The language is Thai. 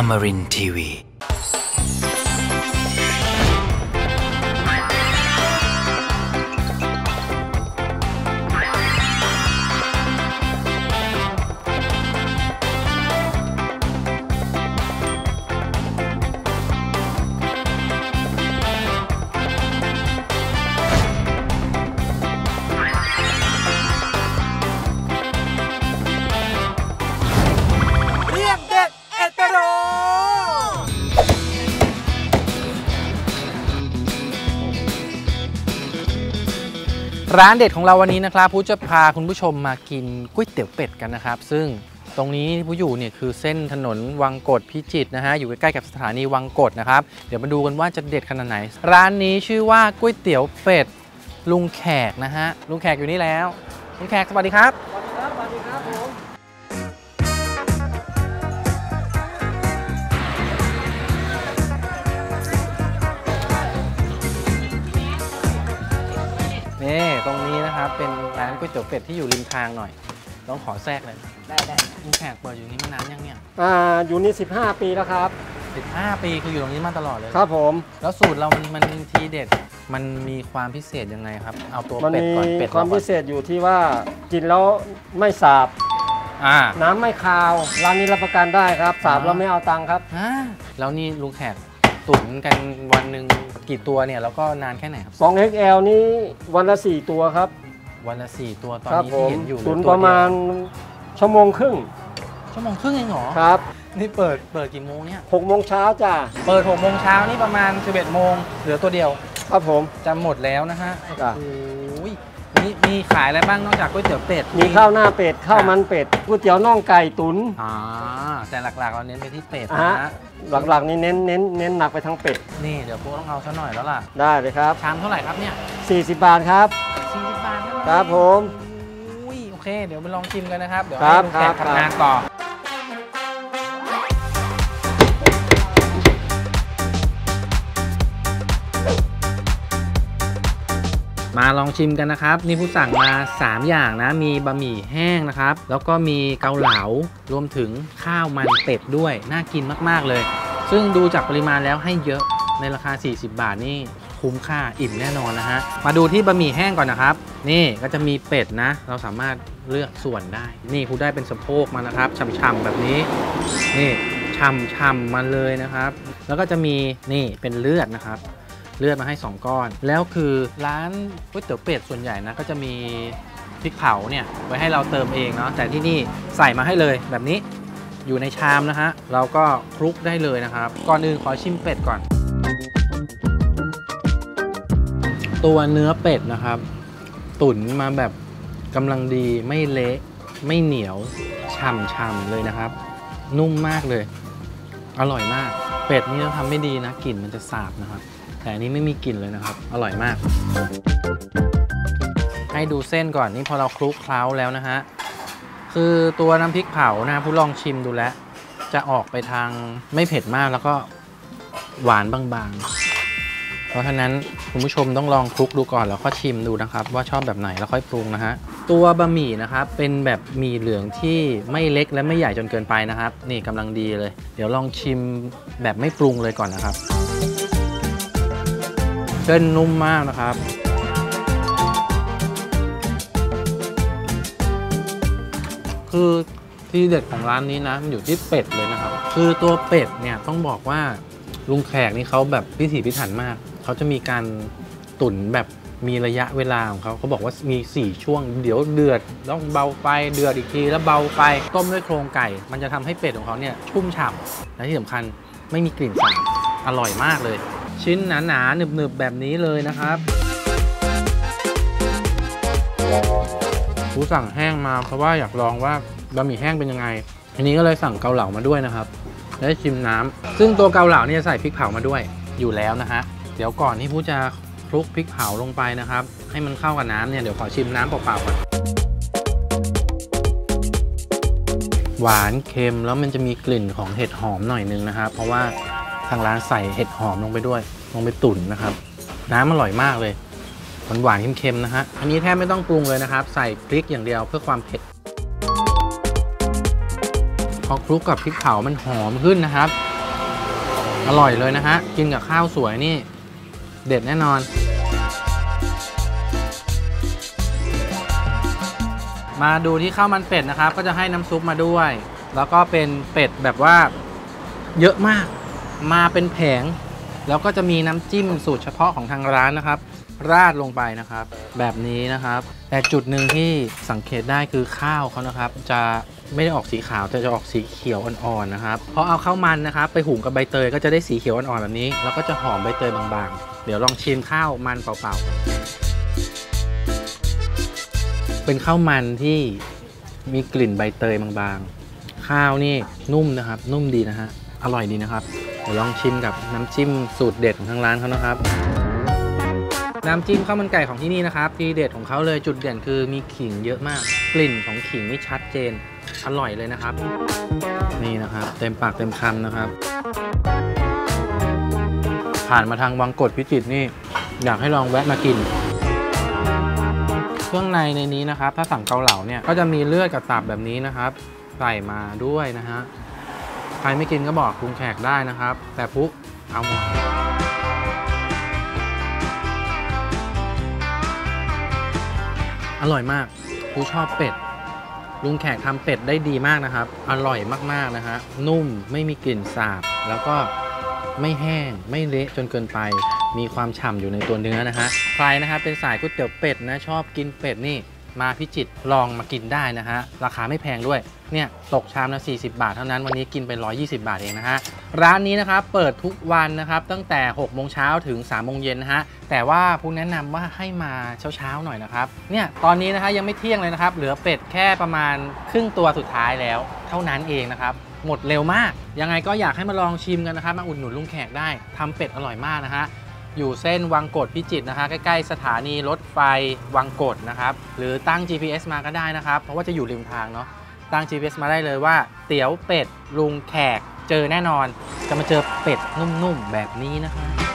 Amarin Tiwiร้านเด็ดของเราวันนี้นะครับผู้จะพาคุณผู้ชมมากินก๋วยเตี๋ยวเป็ดกันนะครับซึ่งตรงนี้ที่ผู้อยู่เนี่ยคือเส้นถนนวังกดพิจิตรนะฮะอยู่ใกล้ๆกับสถานีวังกดนะครับเดี๋ยวมาดูกันว่าจะเด็ดขนาดไหนร้านนี้ชื่อว่าก๋วยเตี๋ยวเป็ดลุงแขกนะฮะลุงแขกอยู่นี่แล้วลุงแขกสวัสดีครับสวัสดีครับผมนี่ตรงนี้นะครับเป็นร้านก๋วยเตี๋ยวเป็ดที่อยู่ริมทางหน่อยต้องขอแทรกเลยได้ลุงแขกเปิดอยู่นี้มานานยังเนี่ยอยู่นี่15 ปีแล้วครับ 15 ปีคืออยู่ตรงนี้มาตลอดเลยครับผมแล้วสูตรเรามันทีเด็ดมันมีความพิเศษยังไงครับเอาตัวเป็ดก่อนเป็ดความพิเศษอยู่ที่ว่ากินแล้วไม่สาบน้ำไม่คาวร้านนี้รับประกันได้ครับสาบแล้วไม่เอาตังค์ครับแล้วนี่ลุงแขกตุ๋นกันวันหนึ่งกี่ตัวเนี่ยแล้วก็นานแค่ไหนครับ 2XL นี้วันละ4ตัวครับวันละ4ตัวตอนนี้ที่เห็นอยู่ตุ๋นประมาณชั่วโมงครึ่งเองเหรอครับนี่เปิดกี่โมงเนี่ย 6 โมงเช้าจ้ะเปิด6 โมงเช้านี่ประมาณ11 โมงเหลือตัวเดียวครับผมจะหมดแล้วนะฮะโอ้ยมีขายอะไรบ้างนอกจากก๋วยเตี๋ยวเป็ดมีข้าวหน้าเป็ดข้าวมันเป็ดก๋วยเตี๋ยวน่องไก่ตุ๋นแต่หลักๆเราเน้นไปที่เป็ดนะหลักๆนี่เน้นหนักไปทั้งเป็ดนี่เดี๋ยวพวกต้องเอาซะหน่อยแล้วล่ะได้เลยครับชามเท่าไหร่ครับเนี่ย 40 บาทครับ 40 บาทครับผมโอเคเดี๋ยวไปลองชิมกันนะครับเดี๋ยวให้ลุงแขกทำงานต่อมาลองชิมกันนะครับนี่ผู้สั่งมา3อย่างนะมีบะหมี่แห้งนะครับแล้วก็มีเกาเหลารวมถึงข้าวมันเป็ดด้วยน่ากินมากๆเลยซึ่งดูจากปริมาณแล้วให้เยอะในราคา40 บาทนี่คุ้มค่าอิ่มแน่นอนนะฮะมาดูที่บะหมี่แห้งก่อนนะครับนี่ก็จะมีเป็ดนะเราสามารถเลือกส่วนได้นี่ผู้ได้เป็นสะโพกมานะครับฉ่ำๆแบบนี้นี่ฉ่ำๆมาเลยนะครับแล้วก็จะมีนี่เป็นเลือดนะครับเลือดมาให้2 ก้อนแล้วคือร้านก๋วยเตี๋ยวเป็ดส่วนใหญ่นะก็จะมีพริกเผาเนี่ยไว้ให้เราเติมเองเนาะแต่ที่นี่ใส่มาให้เลยแบบนี้อยู่ในชามนะฮะเราก็คลุกได้เลยนะครับก่อนอื่นขอชิมเป็ดก่อนตัวเนื้อเป็ดนะครับตุ๋นมาแบบกำลังดีไม่เละไม่เหนียวฉ่ำๆเลยนะครับนุ่มมากเลยอร่อยมากเป็ดนี่เราทำไม่ดีนะกลิ่นมันจะสาบนะครับแต่อันนี้ไม่มีกลิ่นเลยนะครับอร่อยมากให้ดูเส้นก่อนนี่พอเราคลุกเคล้าแล้วนะฮะคือตัวน้ำพริกเผานะผู้ลองชิมดูแล้วจะออกไปทางไม่เผ็ดมากแล้วก็หวานบางๆเพราะฉะนั้นคุณผู้ชมต้องลองคลุกดูก่อนแล้วก็ชิมดูนะครับว่าชอบแบบไหนแล้วค่อยปรุงนะฮะตัวบะหมี่นะครับเป็นแบบหมี่เหลืองที่ไม่เล็กและไม่ใหญ่จนเกินไปนะครับนี่กำลังดีเลยเดี๋ยวลองชิมแบบไม่ปรุงเลยก่อนนะครับเส้นนุ่มมากนะครับคือที่เด็ดของร้านนี้นะมันอยู่ที่เป็ดเลยนะครับคือตัวเป็ดเนี่ยต้องบอกว่าลุงแขกนี่เขาแบบพิถีพิถันมากเขาจะมีการตุ๋นแบบมีระยะเวลาของเขาบอกว่ามี4 ช่วงเดี๋ยวเดือดต้องเบาไฟเดือดอีกทีแล้วเบาไฟต้มด้วยโครงไก่มันจะทำให้เป็ดของเขาเนี่ยชุ่มฉ่ำและที่สำคัญไม่มีกลิ่นสาบอร่อยมากเลยชิ้นหนาๆหนึบๆแบบนี้เลยนะครับผู้สั่งแห้งมาเพราะว่าอยากลองว่าบะหมี่แห้งเป็นยังไงอันนี้ก็เลยสั่งเกาเหลามาด้วยนะครับได้ชิมน้ำซึ่งตัวเกาเหลาเนี่ยใส่พริกเผามาด้วยอยู่แล้วนะฮะเดี๋ยวก่อนที่ผู้จะคลุกพริกเผาลงไปนะครับให้มันเข้ากับน้ำเนี่ยเดี๋ยวขอชิมน้ำเปล่าๆก่อนหวานเค็มแล้วมันจะมีกลิ่นของเห็ดหอมหน่อยนึงนะครับเพราะว่าทางร้านใส่เห็ดหอมลงไปด้วยลงไปตุ๋นนะครับน้ำอร่อยมากเลยหวานเค็มๆนะฮะอันนี้แทบไม่ต้องปรุงเลยนะครับใส่พริกอย่างเดียวเพื่อความเผ็ดพอคลุกกับพริกเผามันหอมขึ้นนะครับอร่อยเลยนะฮะกินกับข้าวสวยนี่เด็ดแน่นอนมาดูที่ข้าวมันเป็ดนะครับก็จะให้น้ำซุปมาด้วยแล้วก็เป็นเป็ดแบบว่าเยอะมากมาเป็นแผงแล้วก็จะมีน้ำจิ้มสูตรเฉพาะของทางร้านนะครับราดลงไปนะครับแบบนี้นะครับแต่จุดหนึ่งที่สังเกตได้คือข้าวเขานะครับจะไม่ได้ออกสีขาวแต่จะออกสีเขียวอ่อนๆนะครับเพราะเอาข้าวมันนะครับไปหุงกับใบเตยก็จะได้สีเขียวอ่อนๆแบบนี้แล้วก็จะหอมใบเตยบางๆเดี๋ยวลองชิมข้าวมันเปล่าๆเป็นข้าวมันที่มีกลิ่นใบเตยบางๆข้าวนี่นุ่มนะครับนุ่มดีนะฮะอร่อยดีนะครับเดี๋ยวลองชิมกับน้ำจิ้มสูตรเด็ดของทางร้านเขานะครับน้ำจิ้มข้าวมันไก่ของที่นี่นะครับทีเด็ดของเขาเลยจุดเด่นคือมีขิงเยอะมากกลิ่นของขิงนี่ชัดเจนอร่อยเลยนะครับนี่นะครับเต็มปากเต็มคำนะครับผ่านมาทางวังกดพิจิตรนี่อยากให้ลองแวะมากินเครื่องในนี้นะครับถ้าสั่งเกาเหลาเนี่ยก็จะมีเลือดกับตับแบบนี้นะครับใส่มาด้วยนะฮะใครไม่กินก็บอกคุณแขกได้นะครับแต่ปุ๊เอาหมดอร่อยมากผู้ชอบเป็ดลุงแขกทำเป็ดได้ดีมากนะครับอร่อยมากๆนะฮะนุ่มไม่มีกลิ่นสาบแล้วก็ไม่แห้งไม่เละจนเกินไปมีความฉ่ำอยู่ในตัวเนื้อนะฮะใครนะครับเป็นสายก๋วยเตี๋ยวเป็ดนะชอบกินเป็ดนี่มาพิจิตรลองมากินได้นะฮะราคาไม่แพงด้วยเนี่ยตกชามละ40 บาทเท่านั้นวันนี้กินไป120 บาทเองนะฮะร้านนี้นะครับเปิดทุกวันนะครับตั้งแต่6 โมงเช้าถึง3 โมงเย็นนะฮะแต่ว่าผู้แนะนำว่าให้มาเช้าหน่อยนะครับเนี่ยตอนนี้นะฮะยังไม่เที่ยงเลยนะครับเหลือเป็ดแค่ประมาณครึ่งตัวสุดท้ายแล้วเท่านั้นเองนะครับหมดเร็วมากยังไงก็อยากให้มาลองชิมกันนะครับมาอุดหนุนลุงแขกได้ทำเป็ดอร่อยมากนะฮะอยู่เส้นวังกดพิจิตรนะคะใกล้ๆสถานีรถไฟวังกดนะครับหรือตั้ง GPS มาก็ได้นะครับเพราะว่าจะอยู่ริมทางเนาะตั้ง GPS มาได้เลยว่าเตี๋ยวเป็ดลุงแขกเจอแน่นอนจะมาเจอเป็ดนุ่มๆแบบนี้นะคะ